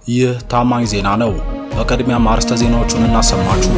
ይህ ታማኝ ዜና ነው። በቅድሚያ አርዕስተ ዜናዎቹን እናሰማችሁ።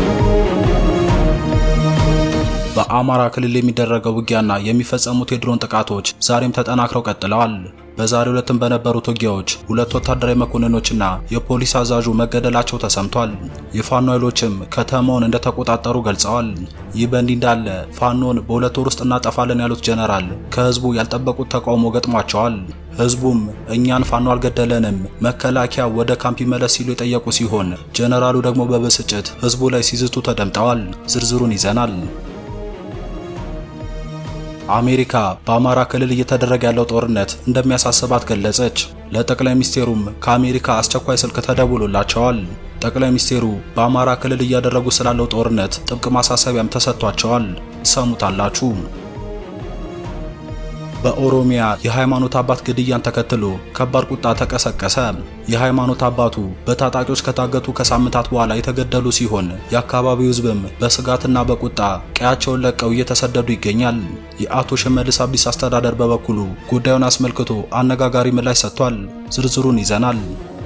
በአማራ ክልል የሚደረገው ውጊያና የሚፈጸሙት የድሮን ጥቃቶች ዛሬም ተጠናክረው ቀጥለዋል። በዛሬው ዕለትም በነበሩት ውጊያዎች ሁለት ወታደራዊ መኮንኖችና የፖሊስ አዛዡ መገደላቸው ተሰምቷል። የፋኖ ኃይሎችም ከተማውን እንደተቆጣጠሩ ገልጸዋል። ይህ በእንዲህ እንዳለ ፋኖን በሁለት ወር ውስጥ እናጠፋለን ያሉት ጀነራል ከህዝቡ ያልጠበቁት ተቃውሞ ገጥሟቸዋል። ህዝቡም እኛን ፋኖ አልገደለንም፣ መከላከያ ወደ ካምፕ ይመለስ ሲሉ የጠየቁ ሲሆን ጀነራሉ ደግሞ በብስጭት ህዝቡ ላይ ሲዝቱ ተደምጠዋል። ዝርዝሩን ይዘናል። አሜሪካ በአማራ ክልል እየተደረገ ያለው ጦርነት እንደሚያሳስባት ገለጸች። ለጠቅላይ ሚኒስቴሩም ከአሜሪካ አስቸኳይ ስልክ ተደውሎላቸዋል። ጠቅላይ ሚኒስቴሩ በአማራ ክልል እያደረጉ ስላለው ጦርነት ጥብቅ ማሳሰቢያም ተሰጥቷቸዋል። ሰሙታላችሁ። በኦሮሚያ የሃይማኖት አባት ግድያን ተከትሎ ከባድ ቁጣ ተቀሰቀሰ። የሃይማኖት አባቱ በታጣቂዎች ከታገቱ ከሳምንታት በኋላ የተገደሉ ሲሆን የአካባቢው ህዝብም በስጋትና በቁጣ ቀያቸውን ለቀው እየተሰደዱ ይገኛል። የአቶ ሽመልስ አብዲሳ አስተዳደር በበኩሉ ጉዳዩን አስመልክቶ አነጋጋሪ ምላሽ ሰጥቷል። ዝርዝሩን ይዘናል።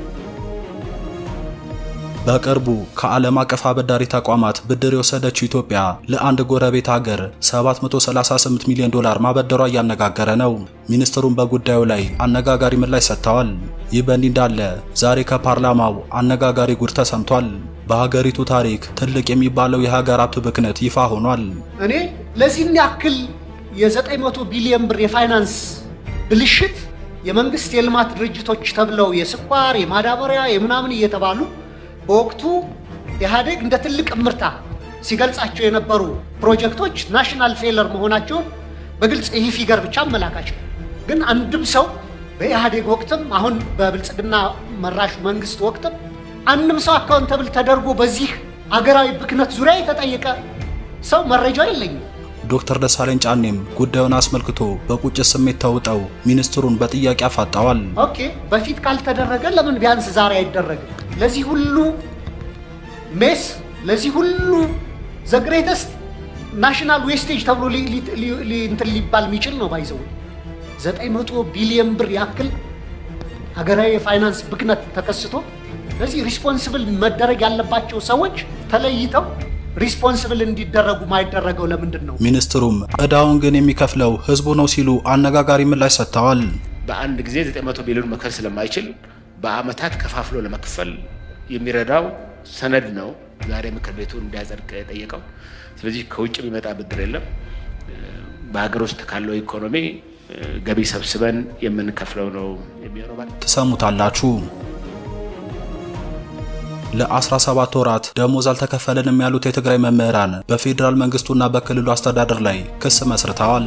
በቅርቡ ከዓለም አቀፍ አበዳሪ ተቋማት ብድር የወሰደችው ኢትዮጵያ ለአንድ ጎረቤት ሀገር 738 ሚሊዮን ዶላር ማበደሯ እያነጋገረ ነው። ሚኒስትሩም በጉዳዩ ላይ አነጋጋሪ ምላሽ ሰጥተዋል። ይህ በእንዲህ እንዳለ ዛሬ ከፓርላማው አነጋጋሪ ጉድ ተሰምቷል። በሀገሪቱ ታሪክ ትልቅ የሚባለው የሀገር ሀብት ብክነት ይፋ ሆኗል። እኔ ለዚህን ያክል የ900 ቢሊዮን ብር የፋይናንስ ብልሽት የመንግስት የልማት ድርጅቶች ተብለው የስኳር የማዳበሪያ የምናምን እየተባሉ በወቅቱ ኢህአዴግ እንደ ትልቅ ምርታ ሲገልጻቸው የነበሩ ፕሮጀክቶች ናሽናል ፌለር መሆናቸው በግልጽ ይህ ፊገር ብቻ አመላካች ነው። ግን አንድም ሰው በኢህአዴግ ወቅትም አሁን በብልጽግና መራሹ መንግስት ወቅትም አንድም ሰው አካውንተብል ተደርጎ በዚህ አገራዊ ብክነት ዙሪያ የተጠየቀ ሰው መረጃ የለኝም። ዶክተር ደሳለኝ ጫኔም ጉዳዩን አስመልክቶ በቁጭት ስሜት ተውጠው ሚኒስትሩን በጥያቄ አፋጣዋል። ኦኬ በፊት ካልተደረገ ለምን ቢያንስ ዛሬ አይደረግም? ለዚህ ሁሉ ሜስ ለዚህ ሁሉ ዘ ግሬተስት ናሽናል ዌስቴጅ ተብሎ ሊባል የሚችል ነው። ባይዘው 900 ቢሊዮን ብር ያክል ሀገራዊ የፋይናንስ ብክነት ተከስቶ ለዚህ ሪስፖንሲብል መደረግ ያለባቸው ሰዎች ተለይተው ሪስፖንሲብል እንዲደረጉ ማይደረገው ለምንድን ነው? ሚኒስትሩም እዳውን ግን የሚከፍለው ህዝቡ ነው ሲሉ አነጋጋሪ ምላሽ ሰጥተዋል። በአንድ ጊዜ 900 ቢሊዮን መክፈል ስለማይችል በአመታት ከፋፍሎ ለመክፈል የሚረዳው ሰነድ ነው ዛሬ ምክር ቤቱ እንዲያጸድቅ ጠየቀው። ስለዚህ ከውጭ የሚመጣ ብድር የለም። በሀገር ውስጥ ካለው ኢኮኖሚ ገቢ ሰብስበን የምንከፍለው ነው የሚሆነው። ተሰሙታላችሁ። ለ17 ወራት ደሞዝ አልተከፈለንም ያሉት የትግራይ መምህራን በፌደራል መንግስቱና በክልሉ አስተዳደር ላይ ክስ መስርተዋል።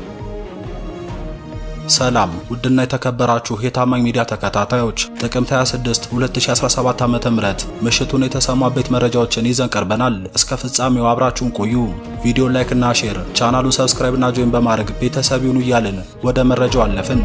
ሰላም ውድና የተከበራችሁ የታማኝ ሚዲያ ተከታታዮች፣ ጥቅምት 26 2017 ዓ.ም ምሽቱን የተሰሙ አበይት መረጃዎችን ይዘን ቀርበናል። እስከ ፍጻሜው አብራችሁን ቆዩ። ቪዲዮ ላይክ እና ሼር፣ ቻናሉን ሰብስክራይብ እና ጆይን በማድረግ ቤተሰብ ይሁኑ እያልን ወደ መረጃው አለፍን።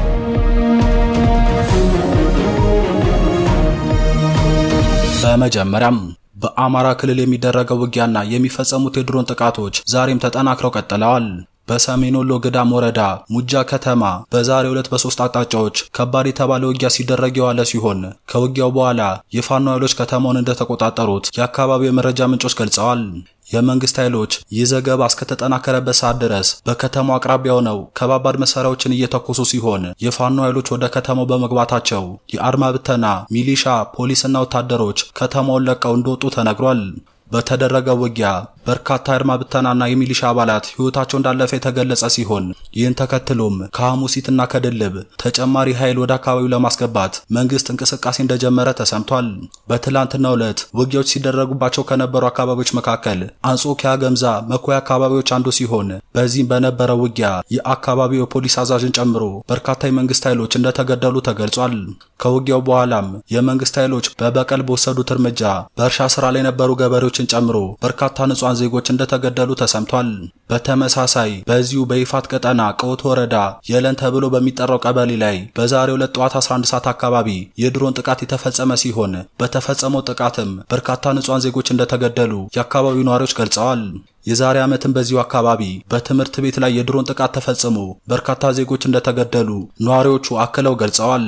በመጀመሪያም በአማራ ክልል የሚደረገው ውጊያና የሚፈጸሙት የድሮን ጥቃቶች ዛሬም ተጠናክረው ቀጥለዋል። በሰሜን ወሎ ገዳም ወረዳ ሙጃ ከተማ በዛሬው ዕለት በሶስት አቅጣጫዎች ከባድ የተባለ ውጊያ ሲደረግ የዋለ ሲሆን ከውጊያው በኋላ የፋኖ ኃይሎች ከተማውን እንደተቆጣጠሩት የአካባቢው የመረጃ ምንጮች ገልጸዋል። የመንግስት ኃይሎች ይህ ዘገባ እስከተጠናከረበት ሰዓት ድረስ በከተማው አቅራቢያ ሆነው ከባባድ መሳሪያዎችን እየተኮሱ ሲሆን የፋኖ ኃይሎች ወደ ከተማው በመግባታቸው የአድማ ብተና፣ ሚሊሻ፣ ፖሊስና ወታደሮች ከተማውን ለቀው እንደወጡ ተነግሯል። በተደረገው ውጊያ በርካታ የአድማ ብተናና የሚሊሻ አባላት ህይወታቸው እንዳለፈ የተገለጸ ሲሆን ይህን ተከትሎም ከሐሙሲትና ከድልብ ተጨማሪ ኃይል ወደ አካባቢው ለማስገባት መንግስት እንቅስቃሴ እንደጀመረ ተሰምቷል። በትላንትናው ዕለት ውጊያዎች ሲደረጉባቸው ከነበሩ አካባቢዎች መካከል አንጾኪያ፣ ገምዛ፣ መኮያ አካባቢዎች አንዱ ሲሆን በዚህም በነበረው ውጊያ የአካባቢው የፖሊስ አዛዥን ጨምሮ በርካታ የመንግስት ኃይሎች እንደተገደሉ ተገልጿል። ከውጊያው በኋላም የመንግስት ኃይሎች በበቀል በወሰዱት እርምጃ በእርሻ ስራ ላይ የነበሩ ገበሬዎችን ጨምሮ በርካታ ንጹሃን ዜጎች እንደተገደሉ ተሰምቷል። በተመሳሳይ በዚሁ በይፋት ቀጠና ቀውት ወረዳ የለን ተብሎ በሚጠራው ቀበሌ ላይ በዛሬው ዕለት ጠዋት 11 ሰዓት አካባቢ የድሮን ጥቃት የተፈጸመ ሲሆን በተፈጸመው ጥቃትም በርካታ ንጹሃን ዜጎች እንደተገደሉ የአካባቢው ነዋሪዎች ገልጸዋል። የዛሬ ዓመትም በዚሁ አካባቢ በትምህርት ቤት ላይ የድሮን ጥቃት ተፈጽሞ በርካታ ዜጎች እንደተገደሉ ነዋሪዎቹ አክለው ገልጸዋል።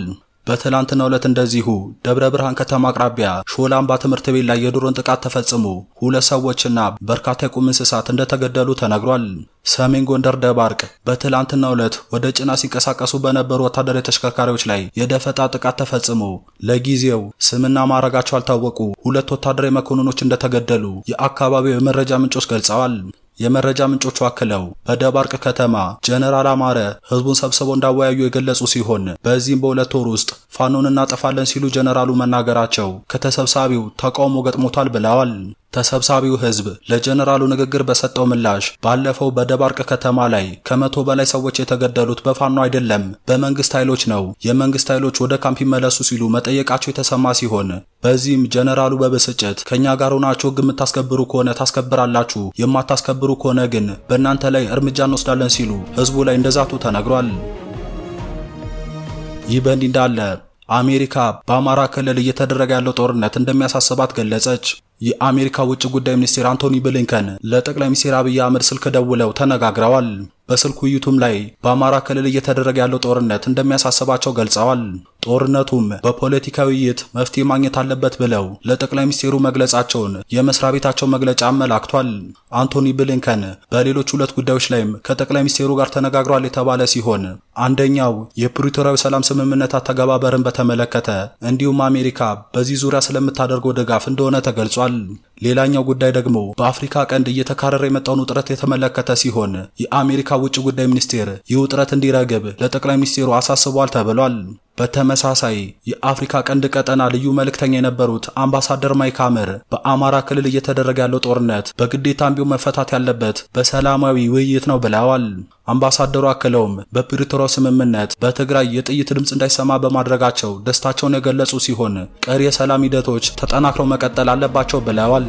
በትላንትናው ዕለት እንደዚሁ ደብረ ብርሃን ከተማ አቅራቢያ ሾላምባ ትምህርት ቤት ላይ የድሮን ጥቃት ተፈጽሞ 2 ሰዎችና በርካታ የቁም እንስሳት እንደተገደሉ ተነግሯል። ሰሜን ጎንደር ደባርቅ በትላንትናው ዕለት ወደ ጭና ሲንቀሳቀሱ በነበሩ ወታደራዊ ተሽከርካሪዎች ላይ የደፈጣ ጥቃት ተፈጽሞ ለጊዜው ስምና ማዕረጋቸው ያልታወቁ 2 ወታደራዊ መኮንኖች እንደተገደሉ የአካባቢው የመረጃ ምንጮች ገልጸዋል። የመረጃ ምንጮቹ አክለው በደባርቅ ከተማ ጀነራል አማረ ህዝቡን ሰብስበው እንዳወያዩ የገለጹ ሲሆን በዚህም በ2 ወር ውስጥ ፋኖን እናጠፋለን ሲሉ ጀነራሉ መናገራቸው ከተሰብሳቢው ተቃውሞ ገጥሞታል ብለዋል። ተሰብሳቢው ህዝብ ለጀነራሉ ንግግር በሰጠው ምላሽ ባለፈው በደባርቅ ከተማ ላይ ከ100 በላይ ሰዎች የተገደሉት በፋኖ አይደለም በመንግስት ኃይሎች ነው፣ የመንግስት ኃይሎች ወደ ካምፕ ይመለሱ ሲሉ መጠየቃቸው የተሰማ ሲሆን በዚህም ጀነራሉ በብስጭት ከኛ ጋር ሆናችሁ ህግ የምታስከብሩ ከሆነ ታስከብራላችሁ፣ የማታስከብሩ ከሆነ ግን በእናንተ ላይ እርምጃ እንወስዳለን ሲሉ ህዝቡ ላይ እንደዛቱ ተነግሯል። ይህ በእንዲህ እንዳለ አሜሪካ በአማራ ክልል እየተደረገ ያለው ጦርነት እንደሚያሳስባት ገለጸች። የአሜሪካ ውጭ ጉዳይ ሚኒስትር አንቶኒ ብሊንከን ለጠቅላይ ሚኒስትር አብይ አህመድ ስልክ ደውለው ተነጋግረዋል። በስልክ ውይይቱም ላይ በአማራ ክልል እየተደረገ ያለው ጦርነት እንደሚያሳስባቸው ገልጸዋል። ጦርነቱም በፖለቲካዊ ውይይት መፍትሄ ማግኘት አለበት ብለው ለጠቅላይ ሚኒስትሩ መግለጻቸውን የመስሪያ ቤታቸው መግለጫ አመላክቷል። አንቶኒ ብሊንከን በሌሎች 2 ጉዳዮች ላይም ከጠቅላይ ሚኒስትሩ ጋር ተነጋግሯል የተባለ ሲሆን አንደኛው የፕሪቶሪያው ሰላም ስምምነት አተገባበርን በተመለከተ እንዲሁም አሜሪካ በዚህ ዙሪያ ስለምታደርገው ድጋፍ እንደሆነ ተገልጿል። ሌላኛው ጉዳይ ደግሞ በአፍሪካ ቀንድ እየተካረረ የመጣውን ውጥረት የተመለከተ ሲሆን የአሜሪካ ውጭ ጉዳይ ሚኒስቴር ይህ ውጥረት እንዲረግብ ለጠቅላይ ሚኒስትሩ አሳስቧል ተብሏል። በተመሳሳይ የአፍሪካ ቀንድ ቀጠና ልዩ መልእክተኛ የነበሩት አምባሳደር ማይክ ሐመር በአማራ ክልል እየተደረገ ያለው ጦርነት በግዴታም ቢሆን መፈታት ያለበት በሰላማዊ ውይይት ነው ብለዋል። አምባሳደሩ አክለውም በፕሪቶሪያው ስምምነት በትግራይ የጥይት ድምጽ እንዳይሰማ በማድረጋቸው ደስታቸውን የገለጹ ሲሆን ቀሪ የሰላም ሂደቶች ተጠናክረው መቀጠል አለባቸው ብለዋል።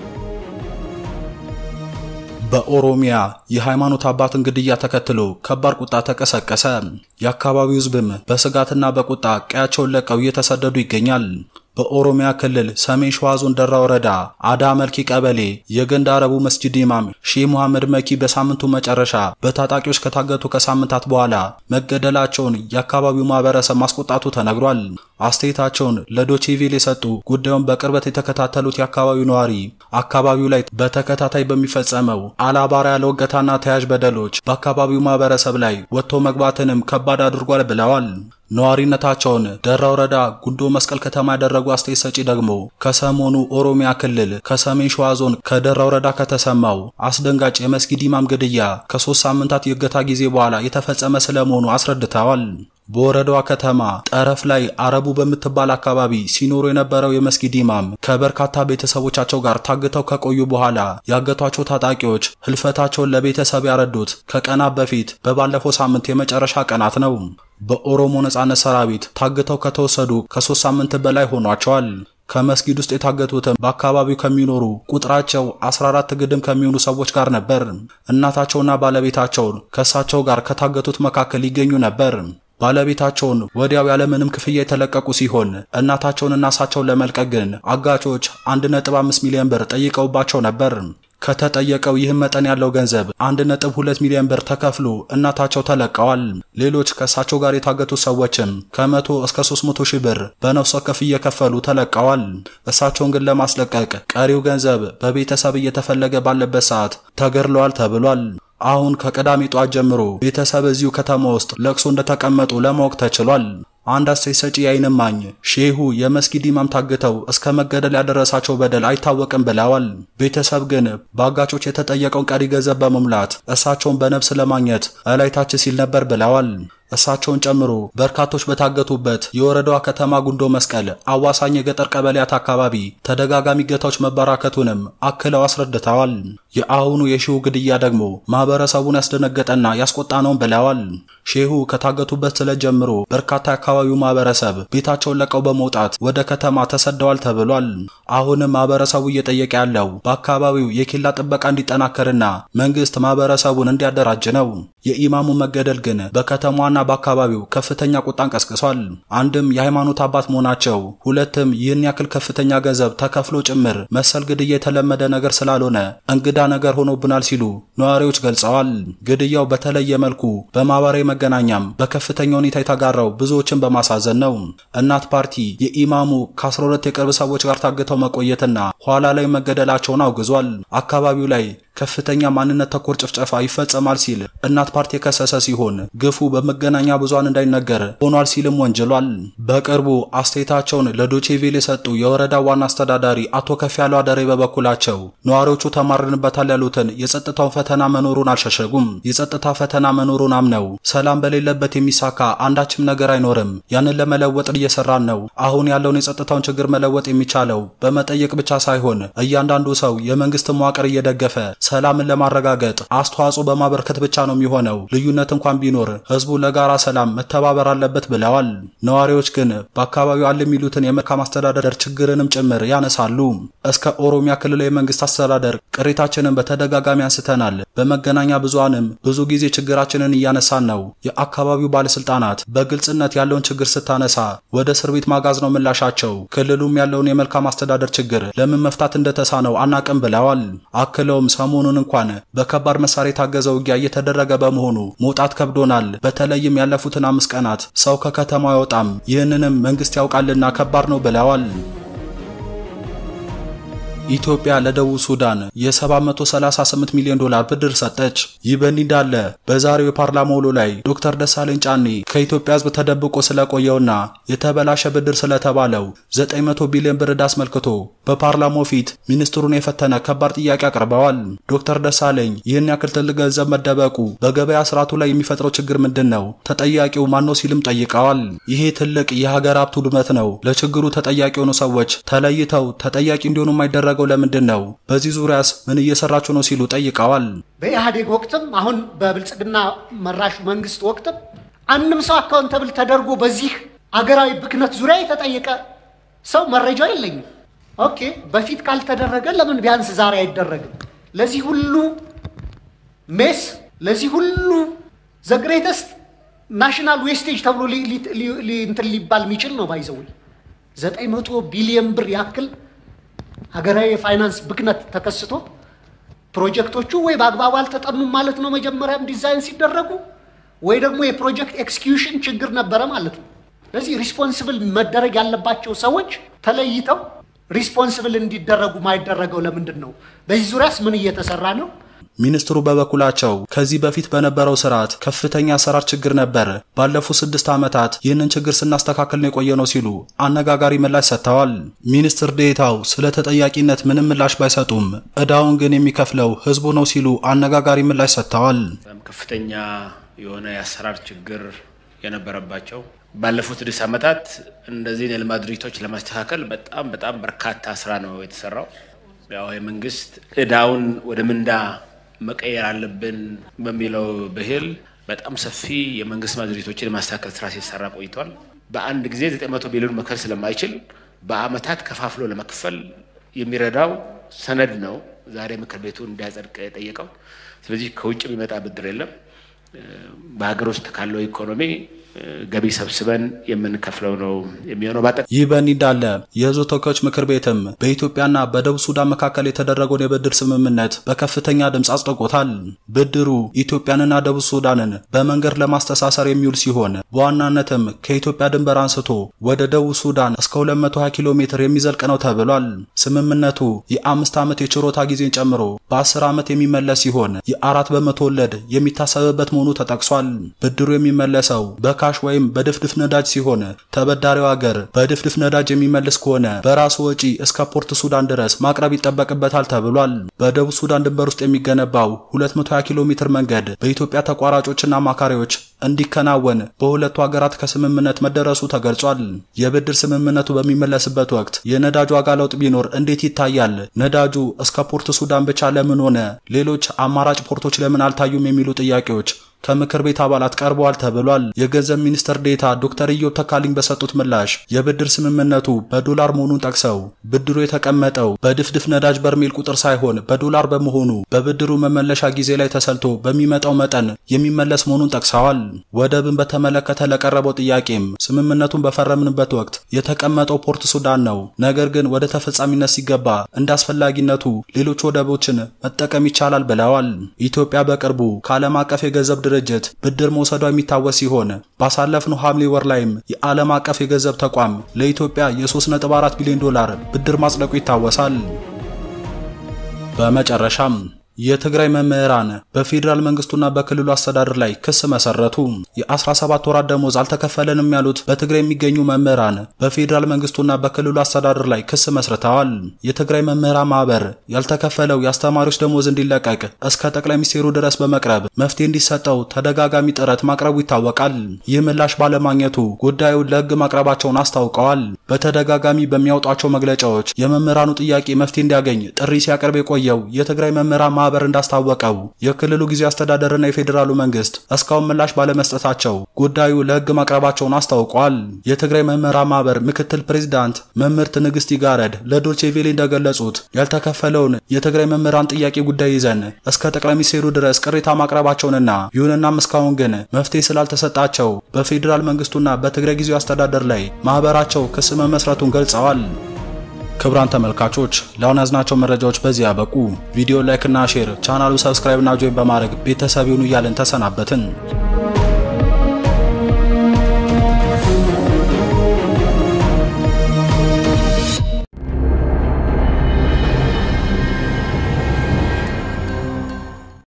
በኦሮሚያ የሃይማኖት አባትን ግድያ ተከትሎ ከባድ ቁጣ ተቀሰቀሰ። የአካባቢው ህዝብም በስጋትና በቁጣ ቀያቸውን ለቀው እየተሰደዱ ይገኛል። በኦሮሚያ ክልል ሰሜን ሸዋ ዞን ደራ ወረዳ አዳ መልኪ ቀበሌ የገንዳ አረቡ መስጂድ ኢማም ሼህ መሐመድ መኪ በሳምንቱ መጨረሻ በታጣቂዎች ከታገቱ ከሳምንታት በኋላ መገደላቸውን የአካባቢው ማህበረሰብ ማስቆጣቱ ተነግሯል። አስተያየታቸውን ለዶቼቪል የሰጡ ጉዳዩን በቅርበት የተከታተሉት የአካባቢው ነዋሪ አካባቢው ላይ በተከታታይ በሚፈጸመው አላባራ ያለ ወገታና ተያዥ በደሎች በአካባቢው ማህበረሰብ ላይ ወጥቶ መግባትንም ከባድ አድርጓል ብለዋል። ነዋሪነታቸውን ደራ ወረዳ ጉንዶ መስቀል ከተማ ያደረጉ አስተያየት ሰጪ ደግሞ ከሰሞኑ ኦሮሚያ ክልል ከሰሜን ሸዋ ዞን ከደራ ወረዳ ከተሰማው አስደንጋጭ የመስጊድ ኢማም ግድያ ከ3 ሳምንታት የእገታ ጊዜ በኋላ የተፈጸመ ስለመሆኑ አስረድተዋል። በወረዳዋ ከተማ ጠረፍ ላይ አረቡ በምትባል አካባቢ ሲኖሩ የነበረው የመስጊድ ኢማም ከበርካታ ቤተሰቦቻቸው ጋር ታግተው ከቆዩ በኋላ ያገቷቸው ታጣቂዎች ህልፈታቸውን ለቤተሰብ ያረዱት ከቀናት በፊት በባለፈው ሳምንት የመጨረሻ ቀናት ነው። በኦሮሞ ነጻነት ሰራዊት ታግተው ከተወሰዱ ከ3 ሳምንት በላይ ሆኗቸዋል። ከመስጊድ ውስጥ የታገቱትም በአካባቢው ከሚኖሩ ቁጥራቸው 14 ግድም ከሚሆኑ ሰዎች ጋር ነበር። እናታቸውና ባለቤታቸውን ከእሳቸው ጋር ከታገቱት መካከል ይገኙ ነበር። ባለቤታቸውን ወዲያው ያለምንም ክፍያ የተለቀቁ ሲሆን እናታቸውንና እሳቸውን ለመልቀቅ ግን አጋቾች 1.5 ሚሊዮን ብር ጠይቀውባቸው ነበር። ከተጠየቀው ይህም መጠን ያለው ገንዘብ 1.2 ሚሊዮን ብር ተከፍሎ እናታቸው ተለቀዋል። ሌሎች ከእሳቸው ጋር የታገቱ ሰዎችም ከ100 እስከ 300 ሺህ ብር በነፍስ ወከፍ እየከፈሉ ተለቀዋል። እሳቸውን ግን ለማስለቀቅ ቀሪው ገንዘብ በቤተሰብ እየተፈለገ ባለበት ሰዓት ተገድለዋል ተብሏል። አሁን ከቀዳሚ ጧት ጀምሮ ቤተሰብ እዚሁ ከተማ ውስጥ ለቅሶ እንደተቀመጡ ለማወቅ ተችሏል። አንድ አስተያየት ሰጪ የዓይን እማኝ ሼሁ የመስጊድ ኢማም ታግተው እስከ መገደል ያደረሳቸው በደል አይታወቅም ብለዋል። ቤተሰብ ግን በአጋቾች የተጠየቀውን ቀሪ ገንዘብ በመሙላት እሳቸውን በነፍስ ለማግኘት እላይታች ሲል ነበር ብለዋል። እሳቸውን ጨምሮ በርካቶች በታገቱበት የወረዳዋ ከተማ ጉንዶ መስቀል አዋሳኝ የገጠር ቀበሌያት አካባቢ ተደጋጋሚ እገታዎች መበራከቱንም አክለው አስረድተዋል። የአሁኑ የሼሁ ግድያ ደግሞ ማህበረሰቡን ያስደነገጠና ያስቆጣ ነው ብለዋል። ሼሁ ከታገቱበት ስለ ጀምሮ በርካታ የአካባቢው ማህበረሰብ ቤታቸውን ለቀው በመውጣት ወደ ከተማ ተሰደዋል ተብሏል። አሁንም ማህበረሰቡ እየጠየቀ ያለው በአካባቢው የኬላ ጥበቃ እንዲጠናከርና መንግስት ማህበረሰቡን እንዲያደራጅ ነው። የኢማሙ መገደል ግን በከተማዋና በአካባቢው ከፍተኛ ቁጣን ቀስቅሷል። አንድም የሃይማኖት አባት መሆናቸው፣ ሁለትም ይህን ያክል ከፍተኛ ገንዘብ ተከፍሎ ጭምር መሰል ግድያ የተለመደ ነገር ስላልሆነ እንግዳ ነገር ሆኖብናል ሲሉ ነዋሪዎች ገልጸዋል። ግድያው በተለየ መልኩ በማህበራዊ መገናኛም በከፍተኛ ሁኔታ የተጋራው ብዙዎችን በማሳዘን ነው። እናት ፓርቲ የኢማሙ ከ12 የቅርብ ሰዎች ጋር ታግተው መቆየትና ኋላ ላይ መገደላቸውን አውግዟል። አካባቢው ላይ ከፍተኛ ማንነት ተኮር ጭፍጨፋ ይፈጸማል ሲል እናት ፓርቲ የከሰሰ ሲሆን ግፉ በመገናኛ ብዙሃን እንዳይነገር ሆኗል ሲልም ወንጅሏል። በቅርቡ አስተያየታቸውን ለዶቼ ቬለ የሰጡ የወረዳ ዋና አስተዳዳሪ አቶ ከፍያለው አደሬ በበኩላቸው ነዋሪዎቹ ተማርንበታል ያሉትን የጸጥታው ፈተና መኖሩን አልሸሸጉም። የጸጥታ ፈተና መኖሩን አምነው ሰላም በሌለበት የሚሳካ አንዳችም ነገር አይኖርም፣ ያንን ለመለወጥ እየሰራን ነው። አሁን ያለውን የጸጥታውን ችግር መለወጥ የሚቻለው በመጠየቅ ብቻ ሳይሆን እያንዳንዱ ሰው የመንግስት መዋቅር እየደገፈ ሰላምን ለማረጋገጥ አስተዋጽኦ በማበርከት ብቻ ነው የሚሆነው። ልዩነት እንኳን ቢኖር ህዝቡ ለጋራ ሰላም መተባበር አለበት ብለዋል። ነዋሪዎች ግን በአካባቢው አለ የሚሉትን የመልካም አስተዳደር ችግርንም ጭምር ያነሳሉ። እስከ ኦሮሚያ ክልላዊ መንግስት አስተዳደር ቅሬታችንን በተደጋጋሚ አንስተናል። በመገናኛ ብዙሃንም ብዙ ጊዜ ችግራችንን እያነሳን ነው። የአካባቢው ባለስልጣናት በግልጽነት ያለውን ችግር ስታነሳ ወደ እስር ቤት ማጋዝ ነው ምላሻቸው። ክልሉም ያለውን የመልካም አስተዳደር ችግር ለምን መፍታት እንደተሳነው አናቅም ብለዋል። አክለውም ሰሞኑን እንኳን በከባድ መሳሪያ የታገዘ ውጊያ እየተደረገ በመሆኑ መውጣት ከብዶናል። በተለይም ያለፉትን 5 ቀናት ሰው ከከተማው አይወጣም። ይህንንም መንግስት ያውቃልና ከባድ ነው ብለዋል። ኢትዮጵያ ለደቡብ ሱዳን የ738 ሚሊዮን ዶላር ብድር ሰጠች። ይህ በእንዲህ እንዳለ በዛሬው የፓርላማ ውሎ ላይ ዶክተር ደሳለኝ ጫኔ ከኢትዮጵያ ሕዝብ ተደብቆ ስለቆየውና የተበላሸ ብድር ስለተባለው 900 ቢሊዮን ብር ዕዳ አስመልክቶ በፓርላማው ፊት ሚኒስትሩን የፈተነ ከባድ ጥያቄ አቅርበዋል። ዶክተር ደሳለኝ ይህን ያክል ትልቅ ገንዘብ መደበቁ በገበያ ስርዓቱ ላይ የሚፈጥረው ችግር ምንድነው? ተጠያቂው ማነው? ሲልም ጠይቀዋል። ይሄ ትልቅ የሀገር ሀብት ውድመት ነው። ለችግሩ ተጠያቂ የሆኑ ሰዎች ተለይተው ተጠያቂ እንዲሆኑ የማይደረገው ለምንድን ነው? በዚህ ዙሪያስ ምን እየሰራችሁ ነው? ሲሉ ጠይቀዋል። በኢህአዴግ ወቅትም አሁን በብልጽግና መራሹ መንግስት ወቅትም አንድም ሰው አካውንተብል ተደርጎ በዚህ አገራዊ ብክነት ዙሪያ የተጠየቀ ሰው መረጃ የለኝም። ኦኬ፣ በፊት ካልተደረገ ለምን ቢያንስ ዛሬ አይደረግም? ለዚህ ሁሉ ሜስ፣ ለዚህ ሁሉ ዘ ግሬተስት ናሽናል ዌስቴጅ ተብሎ እንትን ሊባል የሚችል ነው። ባይዘው 900 ቢሊዮን ብር ያክል ሀገራዊ የፋይናንስ ብክነት ተከስቶ ፕሮጀክቶቹ ወይ በአግባቡ አልተጠኑም ማለት ነው መጀመሪያም ዲዛይን ሲደረጉ፣ ወይ ደግሞ የፕሮጀክት ኤክስኪዩሽን ችግር ነበረ ማለት ነው። ስለዚህ ሪስፖንሲብል መደረግ ያለባቸው ሰዎች ተለይተው ሪስፖንሲብል እንዲደረጉ ማይደረገው ለምንድን ነው? በዚህ ዙሪያስ ምን እየተሰራ ነው? ሚኒስትሩ በበኩላቸው ከዚህ በፊት በነበረው ስርዓት ከፍተኛ አሰራር ችግር ነበር፣ ባለፉት 6 ዓመታት ይህንን ችግር ስናስተካክል ነው የቆየነው ሲሉ አነጋጋሪ ምላሽ ሰጥተዋል። ሚኒስትር ዴኤታው ስለ ተጠያቂነት ምንም ምላሽ ባይሰጡም ዕዳውን ግን የሚከፍለው ህዝቡ ነው ሲሉ አነጋጋሪ ምላሽ ሰጥተዋል። ከፍተኛ የሆነ የአሰራር ችግር የነበረባቸው ባለፉት 6 ዓመታት እንደዚህ የልማት ድርጅቶች ለማስተካከል በጣም በርካታ ስራ ነው የተሰራው። ያው የመንግስት ዕዳውን ወደ ምንዳ መቀየር አለብን በሚለው በህል በጣም ሰፊ የመንግስት ድርጅቶችን የማስተካከል ስራ ሲሰራ ቆይቷል። በአንድ ጊዜ 900 ቢሊዮን መክፈል ስለማይችል በአመታት ከፋፍሎ ለመክፈል የሚረዳው ሰነድ ነው ዛሬ ምክር ቤቱ እንዲያጸድቅ የጠየቀው። ስለዚህ ከውጭ የሚመጣ ብድር የለም። በሀገር ውስጥ ካለው ኢኮኖሚ ገቢ ሰብስበን የምንከፍለው ነው የሚሆነው። ይህ በእንዲህ እንዳለ የህዝብ ተወካዮች ምክር ቤትም በኢትዮጵያና በደቡብ ሱዳን መካከል የተደረገውን የብድር ስምምነት በከፍተኛ ድምጽ አጽድቆታል። ብድሩ ኢትዮጵያንና ደቡብ ሱዳንን በመንገድ ለማስተሳሰር የሚውል ሲሆን በዋናነትም ከኢትዮጵያ ድንበር አንስቶ ወደ ደቡብ ሱዳን እስከ 220 ኪሎ ሜትር የሚዘልቅ ነው ተብሏል። ስምምነቱ የ5 ዓመት የችሮታ ጊዜን ጨምሮ በ10 ዓመት የሚመለስ ሲሆን የ4 በመቶ ወለድ የሚታሰብበት መሆኑ ተጠቅሷል። ብድሩ የሚመለሰው ካሽ ወይም በድፍድፍ ነዳጅ ሲሆን ተበዳሪው ሀገር በድፍድፍ ነዳጅ የሚመልስ ከሆነ በራሱ ወጪ እስከ ፖርት ሱዳን ድረስ ማቅረብ ይጠበቅበታል ተብሏል። በደቡብ ሱዳን ድንበር ውስጥ የሚገነባው 220 ኪሎ ሜትር መንገድ በኢትዮጵያ ተቋራጮችና አማካሪዎች እንዲከናወን በሁለቱ ሀገራት ከስምምነት መደረሱ ተገልጿል። የብድር ስምምነቱ በሚመለስበት ወቅት የነዳጅ ዋጋ ለውጥ ቢኖር እንዴት ይታያል? ነዳጁ እስከ ፖርት ሱዳን ብቻ ለምን ሆነ? ሌሎች አማራጭ ፖርቶች ለምን አልታዩም? የሚሉ ጥያቄዎች ከምክር ቤት አባላት ቀርበዋል ተብሏል። የገንዘብ ሚኒስትር ዴታ ዶክተር ኢዮብ ተካልኝ በሰጡት ምላሽ የብድር ስምምነቱ በዶላር መሆኑን ጠቅሰው ብድሩ የተቀመጠው በድፍድፍ ነዳጅ በርሜል ቁጥር ሳይሆን በዶላር በመሆኑ በብድሩ መመለሻ ጊዜ ላይ ተሰልቶ በሚመጣው መጠን የሚመለስ መሆኑን ጠቅሰዋል። ወደብን በተመለከተ ለቀረበው ጥያቄም ስምምነቱን በፈረምንበት ወቅት የተቀመጠው ፖርት ሱዳን ነው። ነገር ግን ወደ ተፈጻሚነት ሲገባ እንዳስፈላጊነቱ ሌሎች ወደቦችን መጠቀም ይቻላል ብለዋል። ኢትዮጵያ በቅርቡ ከዓለም አቀፍ የገንዘብ ድርጅት ብድር መውሰዷ የሚታወስ ሲሆን ባሳለፍነው ሐምሌ ወር ላይም የዓለም አቀፍ የገንዘብ ተቋም ለኢትዮጵያ የ3.4 ቢሊዮን ዶላር ብድር ማጽደቁ ይታወሳል። በመጨረሻም የትግራይ መምህራን በፌደራል መንግስቱና በክልሉ አስተዳደር ላይ ክስ መሰረቱ። የ17 ወራት ደሞዝ አልተከፈለንም ያሉት በትግራይ የሚገኙ መምህራን በፌደራል መንግስቱና በክልሉ አስተዳደር ላይ ክስ መስርተዋል። የትግራይ መምህራን ማህበር ያልተከፈለው የአስተማሪዎች ደሞዝ እንዲለቀቅ እስከ ጠቅላይ ሚኒስትሩ ድረስ በመቅረብ መፍትሄ እንዲሰጠው ተደጋጋሚ ጥረት ማቅረቡ ይታወቃል። ይህ ምላሽ ባለማግኘቱ ጉዳዩን ለህግ ማቅረባቸውን አስታውቀዋል። በተደጋጋሚ በሚያወጧቸው መግለጫዎች የመምህራኑ ጥያቄ መፍትሄ እንዲያገኝ ጥሪ ሲያቀርብ የቆየው የትግራይ መምህራን ማህበር እንዳስታወቀው የክልሉ ጊዜያዊ አስተዳደርና የፌደራሉ መንግስት እስካሁን ምላሽ ባለመስጠታቸው ጉዳዩ ለህግ ማቅረባቸውን አስታውቋል። የትግራይ መምህራን ማህበር ምክትል ፕሬዝዳንት መምህርት ንግስት ይጋረድ ለዶቼ ቬለ እንደገለጹት ያልተከፈለውን የትግራይ መምህራን ጥያቄ ጉዳይ ይዘን እስከ ጠቅላይ ሚኒስትሩ ድረስ ቅሬታ ማቅረባቸውንና ይሁንና እስካሁን ግን መፍትሄ ስላልተሰጣቸው በፌደራል መንግስቱና በትግራይ ጊዜያዊ አስተዳደር ላይ ማህበራቸው ክስ መመስረቱን ገልጸዋል። ክቡራን ተመልካቾች ለአሁን ያዝናቸው መረጃዎች በዚህ ያበቁ። ቪዲዮ ላይክ እና ሼር፣ ቻናሉ ሰብስክራይብ እና ጆይን በማድረግ ቤተሰብ ይሁኑ እያልን ተሰናበትን።